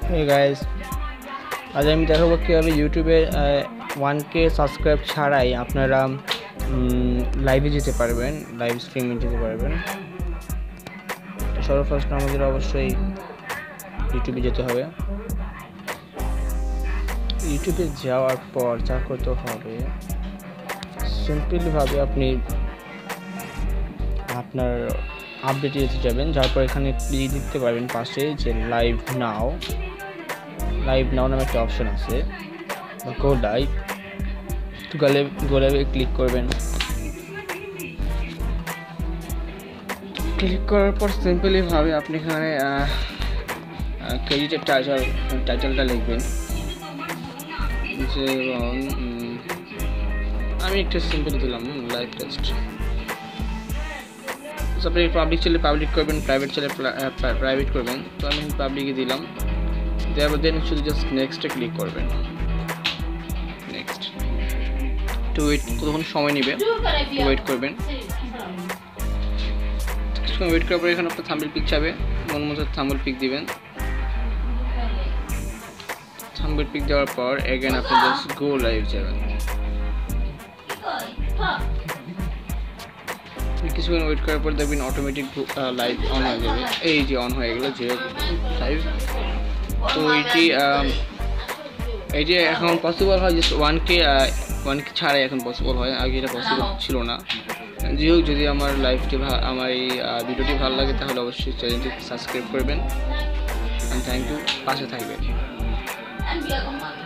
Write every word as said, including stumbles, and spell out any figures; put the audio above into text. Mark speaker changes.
Speaker 1: Hey guys, আজ আমি দেখাবো কীভাবে ইউটিউবে ওয়ান কে সাবস্ক্রাইব ছাড়াই আপনারা লাইভে যেতে পারবেন, লাইভ স্ট্রিমে যেতে পারবেন। সর্বপ্রথম আমাদের অবশ্যই ইউটিউবে যেতে হবে। ইউটিউবে যাওয়ার পর যা করতে হবে, সিম্পলিভাবে আপনি আপনার আপডেটে যেতে যাবেন, যার পর এখানে ক্লিক দিতে পারবেন পাশে যে লাইভ নাও লাইভ নাও নামে একটা অপশন আছে, গো লাইভ। তো গলে গো লাইভে ক্লিক করবেন। ক্লিক করার পর সিম্পলিভাবে আপনি এখানে ক্রেডিটের টাইটেল টাইটেলটা লিখবেন, যে আমি একটু সিম্পল দিলাম লাইভ টেস্ট। আপনি পাবলিক চ্যানেলে পাবলিক করবেন, প্রাইভেট চ্যানেলে প্রাইভেট করবেন। তো আমি পাবলিকে দিলাম, দেওয়ার দেন শুধু জাস্ট নেক্সটে ক্লিক করবেন। নেক্সট টু ওয়েট, কতক্ষণ সময় নেবে ওয়েট করবেন। কিছুক্ষণ ওয়েট করার পর এখানে আপনার থাম্বনেল পিক চাবে, মন মতো থাম্বনেল পিক দিবেন। থাম্বনেল পিক দেওয়ার পর এগেন আপনি জাস্ট গো লাইভ যাবেন। কিছুক্ষণ ওয়েট করার পর দেখবেন অটোমেটিক লাইভ অন হয়ে যাবে। এই যে অন হয়ে গেল যে লাইভ। তো এটি এই যে এখন পসিবল হয় just one K one K ছাড়াই এখন পসিবল হয়, আগে এটা পসিবল ছিল না। যাই হোক, যদি আমার লাইভটি আমার এই ভিডিওটি ভালো লাগে তাহলে অবশ্যই চ্যানেলটি সাবস্ক্রাইব করবেন। থ্যাংক ইউ, পাশে থাকবেন।